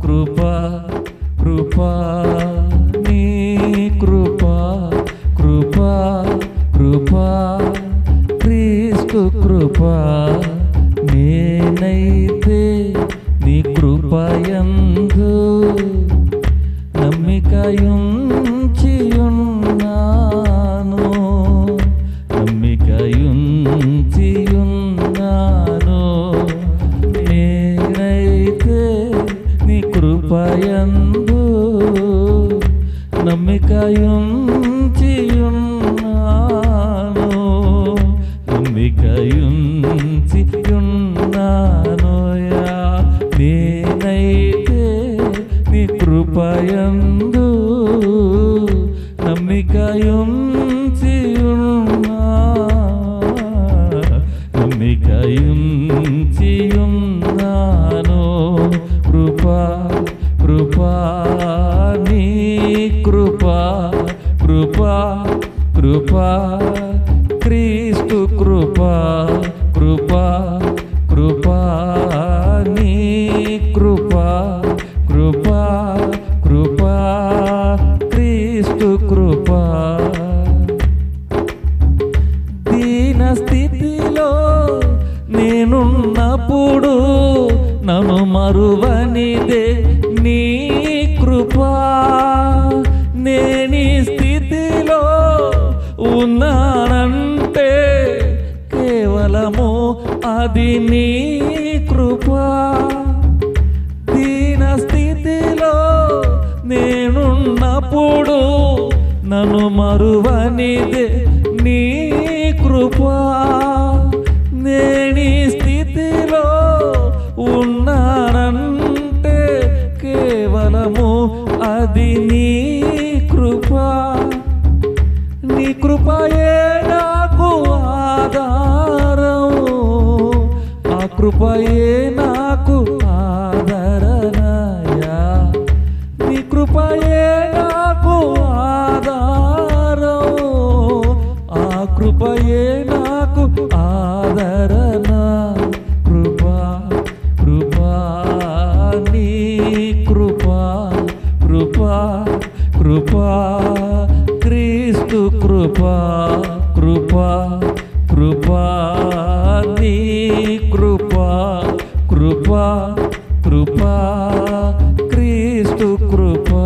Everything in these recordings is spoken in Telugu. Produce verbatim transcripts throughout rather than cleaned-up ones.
కృపా కృపా నీ కృపా కృపా కృపా క్రీస్తు కృపా నేనైతే నీ కృపయందు నమ్మికయుంచియున్నాను నమ్మికయుంచియున్నాను నేనైతే నీ కృపయందు నమ్మికయుంచియున్నాను నమ్మికయుంచియున్నాను యా నేనైతే నీ కృపయందు నమ్మికయుంచియున్నా నమ్మికయుంచియున్నాను కృపా కృపా నీ కృపా కృపా కృపా క్రీస్తు కృపా కృపా కృపా నీ కృపా కృపా కృపా క్రీస్తు కృపా దీన స్థితిలో నేనున్నప్పుడు నన్ను మరువనిదే నీ కృపా నేనీ స్థితిలో ఉన్నానంటే కేవలము అది నీ కృపా దీన స్థితిలో నేనున్నప్పుడు నన్ను మరువనిదే నీ కృపా నేనీ స్థితిలో ఉన్నానంటే కేవలము అది నీ కృపా నీ కృపయే నాకు ఆధారం ఆ కృపయే నాకు ఆదరణయా నీ కృపయే నాకు ఆధారం ఆ కృపయే నాకు ఆదరణ కృపా కృపా నీ కృపా కృపా కృపా క్రీస్తు కృపా కృపా కృపా నీ కృపా కృపా కృపా క్రీస్తు కృపా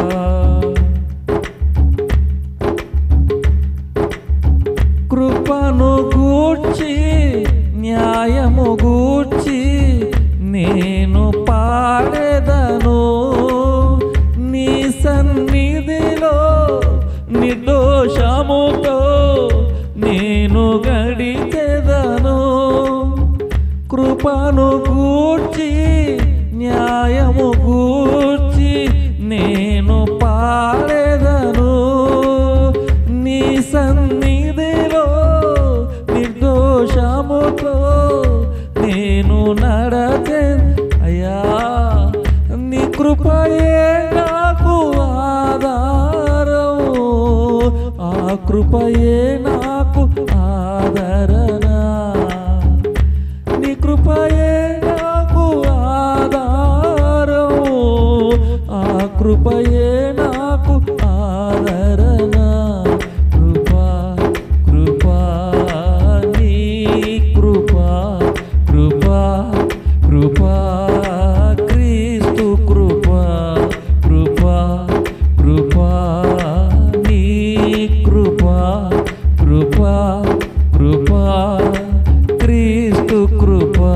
కృపను గూర్చి న్యాయము గూర్చి నేను పాడెదను నీ సన్నిధిలో నిర్దోషముతో నేను గడిచెదను కృపను గూర్చి న్యాయము గూర్చి నేను పాడెదను నీ సన్నిధిలో నిర్దోషముతో నేను నడచె అయ్యా నీ కృపయే నాకు ఆధారం ఆ కృపయే నాకు ఆదరణ నీ కృపయే నాకు ఆధారం ఆ కృపయే నాకు ఆదరణ కృపా కృపా నీ కృపా కృపా కృపా క్రీస్తు కృపా కృపా కృపా నీ కృపా కృపా కృపా క్రీస్తు కృపా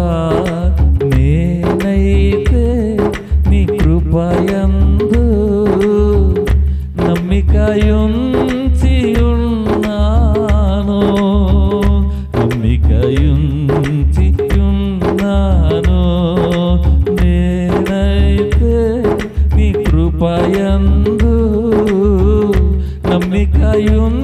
నేనైతే నీ కృపయందు నమ్మికయుంచియున్నాను నమ్మికయుంచియున్నాను నేనైతే నీ కృపయందు నమ్మికయున్